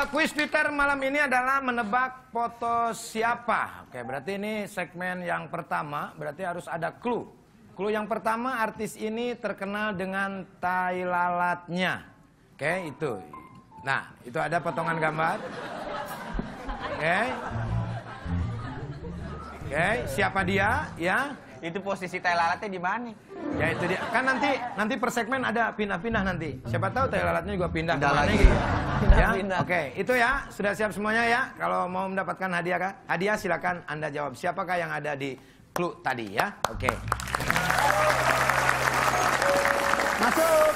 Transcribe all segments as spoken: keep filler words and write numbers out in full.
kuis Twitter malam ini adalah menebak foto siapa. Oke, berarti ini segmen yang pertama, berarti harus ada clue. Clue yang pertama, artis ini terkenal dengan tai lalatnya. Oke, itu. Nah, itu ada potongan gambar. Oke. Oke, siapa dia? Ya. Itu posisi tai lalatnya di mana? Ya itu dia. Kan nanti nanti per segmen ada pindah-pindah nanti. Siapa tahu tai lalatnya juga pindah, pindah kemana lagi. gitu. Pindah, Ya? pindah. Oke, itu ya. Sudah siap semuanya ya. Kalau mau mendapatkan hadiah kah? Hadiah silakan Anda jawab. Siapakah yang ada di clue tadi ya? Oke. Masuk.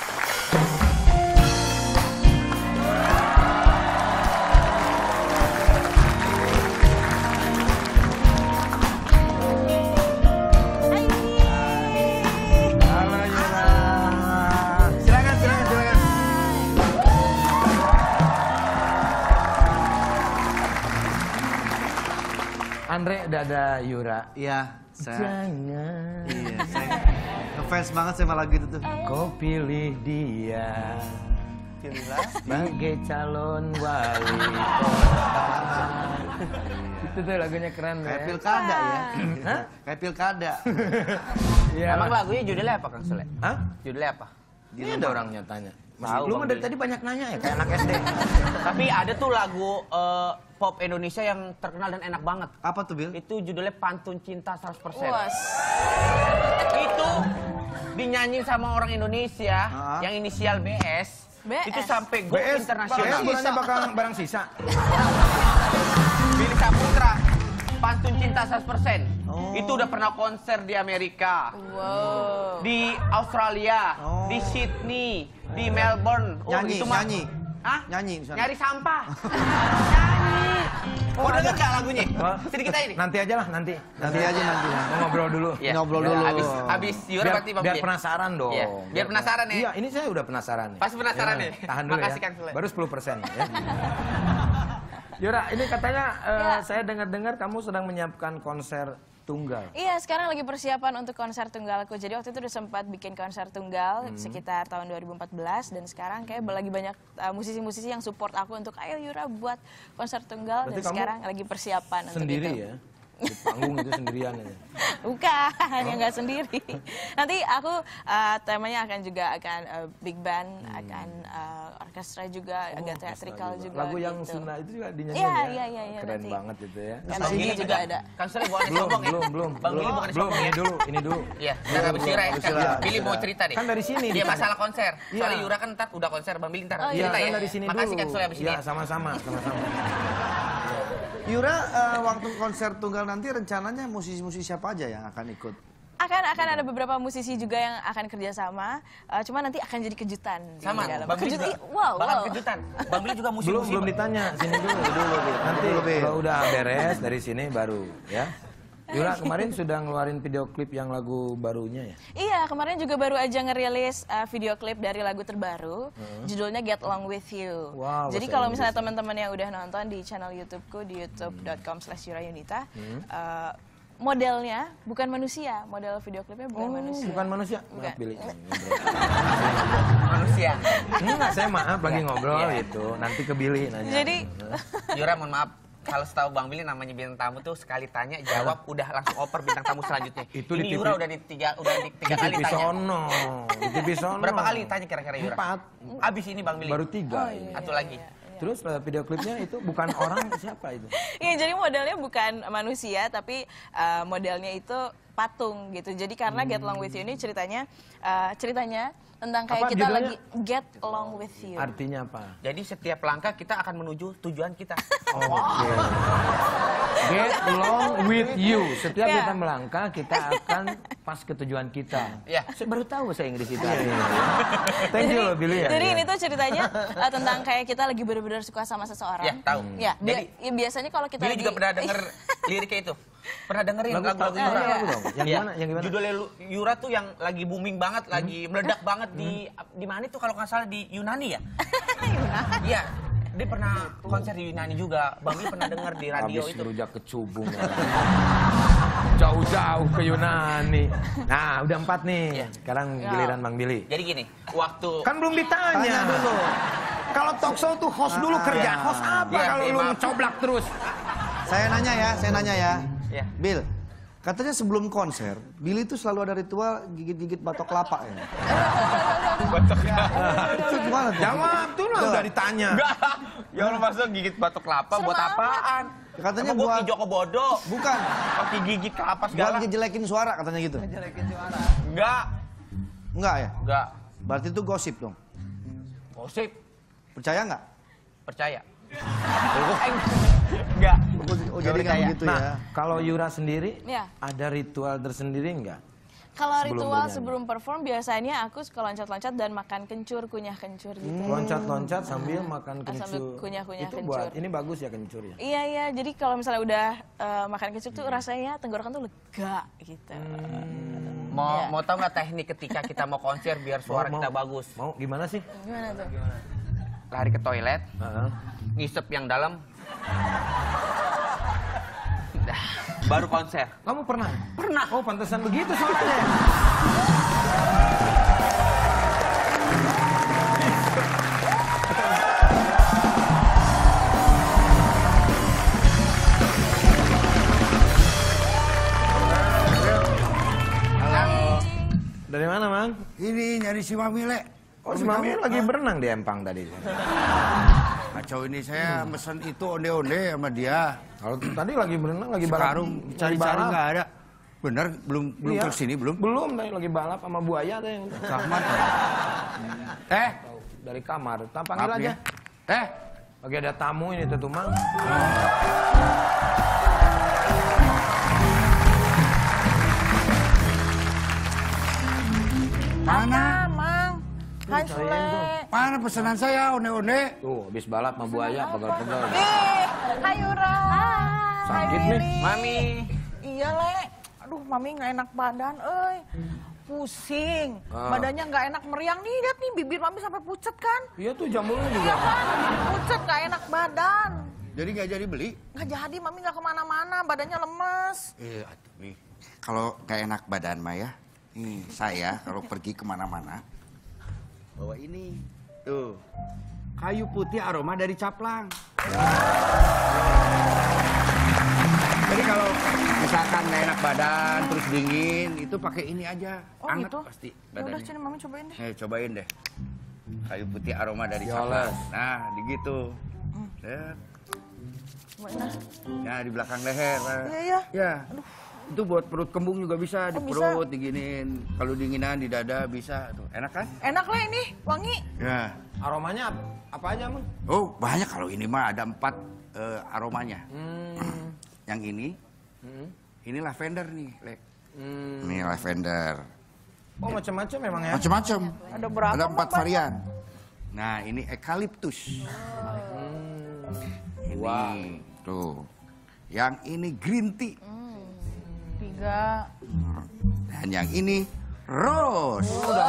Andre Dada Yura. Iya, saya. Jangan. Iya, saya ngefans banget sama lagu itu tuh. Kau pilih dia. Pilihlah. Sebagai calon wali kota. Itu tuh lagunya keren Kayak ya. pilkada ya. Hah? Kayak pilkada. Iya. Emang lagunya judulnya apa Kang Sule? Hah? Judulnya apa? Ini ada orangnya tanya. Tahu, Lu Bang mah dari Billy. tadi banyak nanya ya kayak anak S D. Tapi ada tuh lagu eh, pop Indonesia yang terkenal dan enak banget. Apa tuh, Bil? Itu judulnya Pantun Cinta seratus persen. Was. Itu dinyanyiin sama orang Indonesia Ah. yang inisial B S. B S. Itu sampai go B S internasional. bulannya bakal barang sisa. Billy Saputra. Pantun Cinta seratus persen. Oh. Itu udah pernah konser di Amerika, Wow. di Australia, Oh. di Sydney, di Melbourne. Oh, Nyanyi, itu mah- nyanyi. Hah? Nyanyi di sana. Nyari sampah. Nyanyi. Oh, denger nggak lagunya? Wah. Sedikit aja nih. Nanti aja lah nanti. Nanti aja nanti. Mau ngobrol dulu. Iya. Ngobrol Ya, dulu. Abis, abis Yura biar, berarti Bang biar Billy. penasaran dong. Iya, biar penasaran ya. Iya, ini saya udah penasaran. Pasti penasaran Ya, nih. Tahan dulu Makasih, ya. Kang Sule. Baru sepuluh persen ya. Yura, ini katanya eh, Ya. saya dengar-dengar kamu sedang menyiapkan konser tunggal. Iya, sekarang lagi persiapan untuk konser tunggalku. Jadi waktu itu udah sempat bikin konser tunggal Hmm. sekitar tahun dua ribu empat belas dan sekarang kayak lagi banyak uh, musisi-musisi yang support aku untuk ayo Yura buat konser tunggal. Berarti dan kamu sekarang lagi persiapan untuk Sendiri itu. ya? Di panggung itu sendirian aja. Bukan, yang nggak sendiri. Nanti aku uh, temanya akan juga akan uh, big band, akan uh, orkestra juga, Oh, agak orkestra teatrikal juga. Lagu yang gitu. Sunda itu juga dinyanyiin Iya, ya? iya, iya, iya, Keren nanti. banget itu ya. M C G juga ada. Kang Sule bukan Belum, sombong ya? belum, belum, Bang Billy belum, bukan belum, sombong ini ya? dulu, ini dulu. Iya, udah habis Yura ya. Habis Kan Yura. Billy mau cerita deh. Kan dari sini. Dia masalah konser. Iya. Soalnya Yura kan ntar udah konser, Bang Billy ntar Oh, Iya, cerita kan ya. dari sini Makasih dulu. Kang Sule habis ini. Iya, sama-sama, sama-sama. Yura, eh, waktu konser tunggal nanti rencananya musisi-musisi siapa aja yang akan ikut? Akan akan ada beberapa musisi juga yang akan kerjasama, uh, cuma nanti akan jadi kejutan. di Sama, dalam. Bang Billy Kejut- juga. Wow, Bahkan wow. kejutan. Bang Billy juga Belum, musik-musik. belum ditanya. Sini dulu, dulu. Bil. Nanti Dulu, Bil. kalau udah beres dari sini baru ya. Yura kemarin sudah ngeluarin video klip yang lagu barunya ya? Iya, kemarin juga baru aja ngerilis uh, video klip dari lagu terbaru, judulnya Get Along With You. Wow, Jadi bahasa kalau Inggris. misalnya teman-teman yang udah nonton di channel YouTubeku di youtube dot com slash yurayunita, uh, modelnya bukan manusia, model video klipnya bukan manusia. Bukan manusia? Bukan. Maaf, Billy. manusia. Enggak, saya maaf lagi ngobrol gitu. Nanti ke Billy nanya. Jadi Yura mohon maaf. Kalau setahu Bang Billy namanya bintang tamu tuh sekali tanya jawab udah langsung oper bintang tamu selanjutnya. Itu Ini di T V. Yura udah di tiga udah di tiga di kali T V tanya. sono, di T V sono. Berapa kali tanya kira-kira Yura? Empat. Abis ini Bang Billy. Baru tiga. ini. Satu lagi. Terus uh, video klipnya itu bukan orang siapa itu? Iya, jadi modelnya bukan manusia, tapi uh, modelnya itu patung gitu. Jadi karena Get Along With You ini ceritanya, uh, ceritanya tentang kayak Apa kita judulnya? lagi get along with you. Artinya apa? Jadi setiap langkah kita akan menuju tujuan kita. Oke. Get along with you. Setiap Ya. kita melangkah, kita akan pas ke tujuan kita. Ya. Saya baru tahu bahasa Inggris itu. artinya. Thank you loh, Billy ya. Jadi Ya. ini tuh ceritanya uh, tentang kayak kita lagi benar-benar suka sama seseorang. Ya, tahu. Ya, bia- Jadi- ya, biasanya kalau kita Billy lagi juga pernah denger liriknya itu. Pernah dengerin Lagu- lagu-lagu lagu- Yura? lagu dong. Yang Iya. gimana? Yang gimana? Judulnya Lu- Yura tuh yang lagi booming banget, lagi meledak banget di di mana itu kalau nggak salah di Yunani ya? Iya. Dia pernah konser di Yunani juga. Bang Billy pernah denger di radio Habis itu. ngerujak ke Cubung. Jauh-jauh ke Yunani. Nah, udah empat nih. Iya. Sekarang Ya. giliran Bang Billy. Jadi gini, waktu Kan belum ditanya. Tanya dulu. Kalau talk show tuh host dulu Ah, kerja. iya. Host apa Iya, kalau iya, lu maaf. ngecoblak terus? Saya nanya ya, saya nanya ya. Iya. Bill, katanya sebelum konser, Billy itu selalu ada ritual gigit-gigit batok kelapa ya. Itu gimana tuh? Jawab tuh lah, Coba. udah ditanya. Enggak. Ya Allah masa gigit batok kelapa buat apaan? Katanya Apa gua buat- ki Joko bodoh. Bukan, Pakai gigit kelapa buat segala. ngejelekin suara katanya gitu. Enggak. Enggak ya? Enggak. Berarti itu gosip dong. Gosip. Percaya nggak? Percaya. Enggak. Oh, jadi nggak begitu Nah, ya. kalau Yura sendiri, Iya. ada ritual tersendiri nggak? Kalau Sebelum ritual bernyanyi. sebelum perform biasanya aku suka loncat-loncat dan makan kencur, kunyah kencur gitu. Loncat-loncat sambil makan Ah, sambil kencur. kunyah-kunyah Itu kencur. buat, ini bagus ya kencur ya? Iya iya, jadi kalau misalnya udah eh, makan kencur tuh rasanya tenggorokan tuh lega gitu. Mau Iya. mau tahu nggak teknik ketika kita mau konser biar suara Mau- kita mau- bagus? Mau gimana sih? Gimana tuh? Lari ke toilet, Heeh. ngisep yang dalam. Dah, baru konser. Kamu pernah? Pernah. Oh, pantesan begitu suaranya. Dari mana, Mang? Ini nyari si Mami, Le. Oh, si Mami lagi berenang di Empang tadi. Kacau ini saya mesen itu onde-onde sama dia. Kalau tadi lagi berenang, lagi balap. Sekarang cari-cari balap. nggak ada. Bener, belum belum Iya. kesini belum? Belum, tadi lagi balap sama buaya tuh yang Rahmat. Eh, dari kamar. Tak panggil Maaf aja. ya. Eh, Lagi ada tamu ini tuh, Mang. mana? Mang. Hai Tuh, Sule. cariin tuh. Mana pesanan saya onde-onde? Tuh, habis balap sama buaya, pegal-pegal. Ih, hai Yura. Hai Sakit nih. Willy. Mami. Iya, Le. Aduh, Mami nggak enak badan, euy. Pusing. Ah. Badannya nggak enak meriang nih, lihat nih bibir Mami sampai pucet kan? Iya tuh, jambulnya juga. Iya kan? Pucet nggak enak badan. Jadi nggak jadi beli? Nggak jadi, Mami nggak kemana-mana, badannya lemes. Eh, atuh nih. Kalau nggak enak badan mah ya, nih saya kalau pergi kemana-mana bawa ini tuh kayu putih aroma dari caplang. Jadi kalau misalkan nggak enak badan terus dingin itu pakai ini aja, Oh anget gitu? pasti Ya udah, badannya. sini Mami cobain deh. Eh cobain deh kayu putih aroma dari Yoles. caplang. Nah, begitu. Hmm. Set. Cobain dah. Ya di belakang leher. Nah. Iya, iya. Ya. Itu buat perut kembung juga bisa, di Oh, bisa. perut diginin. Kalau dinginan di dada bisa. Tuh, enak kan? Enak, Le, ini. Wangi. Ya. Aromanya ap- apa aja, Mang? Oh, banyak kalau ini mah ada empat eh, aromanya. Hmm. Yang ini, Hmm. ini lavender nih, Lek. Hmm. Ini lavender. Oh, macam-macam memang ya? Macam-macam. Ada berapa, Ada Mang, empat banyak? varian. Nah, ini eukaliptus. Ini, Wah. tuh. Yang ini green tea. Tiga. Dan yang ini rose.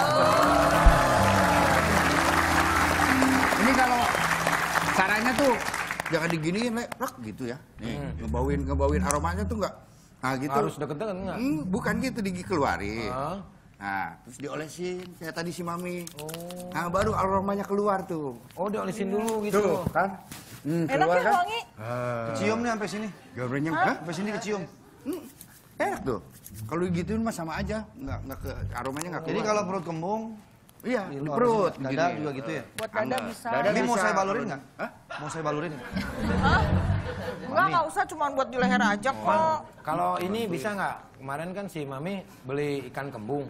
Ini kalau caranya tuh jangan diginiin, Le. Rek, gitu ya. Nih, ngebauin ngebauin aromanya tuh enggak. Nah, gitu. Harus deket-deket enggak? Hmm, bukan gitu dikeluarin. Ah. Nah, terus diolesin kayak tadi si Mami. Nah, baru aromanya keluar tuh. Oh, diolesin dulu gitu. Tuh, kan? Hmm, Enak keluar ya, kan? wangi. Cium nih sampai sini. Gambarnya, hah? Sampai sini kecium. Hmm, enak tuh. Kalau digituin mah sama aja, nggak nggak ke aromanya nggak keluar. Jadi kalau perut kembung, iya di di luar perut, sini. Dada gini. juga gitu ya? Buat dada Angga. bisa. Dada Ini mau bisa. saya balurin nggak? Hah? Mau saya balurin nggak? Enggak, nggak usah. Cuma buat di leher aja kok. Kalau ini bisa nggak? Kemarin kan si Mami beli ikan kembung.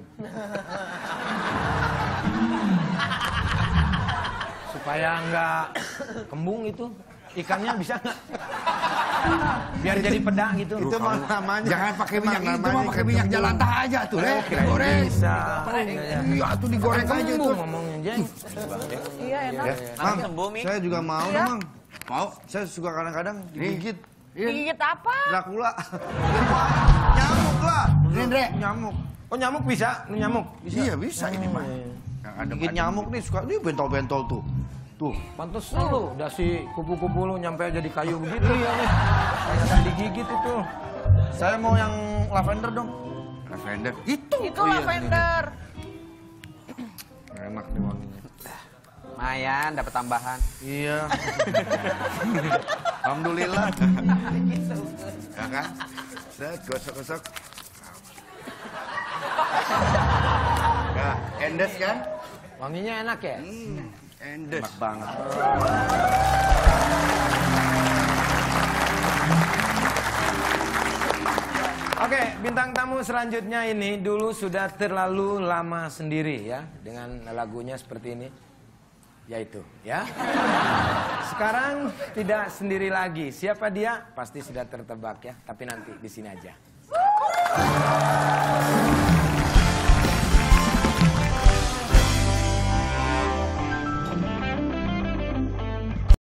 Supaya nggak kembung itu, ikannya bisa nggak? Biar jadi peda gitu. Itu mah namanya. Jangan pakai minyak Emang itu mah namanya pakai ikan minyak kembung. jelantah aja tuh, Le. Kirain Goreng. bisa. Iya, tuh digoreng Ikan aja kembung tuh. ngomongnya, Jeng. Iya, enak. Mami sembuh, Mi. Saya juga mau Iya. dong, Mang. Mau? Saya suka kadang-kadang digigit. Gigit apa? Dracula. Nyamuk lah. Ini, Ndre. Nyamuk. Oh, nyamuk bisa? Ini nyamuk. Iya, bisa ini mah. Yang adem-adem. Gigit nyamuk nih suka, ini bentol-bentol tuh. Tuh. Pantes lu, udah si kupu-kupu lu nyampe jadi kayu begitu ya nih. Kayak digigit itu. Saya mau yang lavender dong. Lavender. Itu. Itu lavender. Enak nih wanginya. Lumayan, dapat tambahan. Iya. Alhamdulillah. Ya kan? Set, gosok-gosok. Ya, endes kan? Wanginya enak ya? Hmm, endes. Enak banget. Oke, bintang tamu selanjutnya ini dulu sudah terlalu lama sendiri ya dengan lagunya seperti ini. Yaitu, ya. Sekarang tidak sendiri lagi. Siapa dia? Pasti sudah tertebak ya, tapi nanti di sini aja.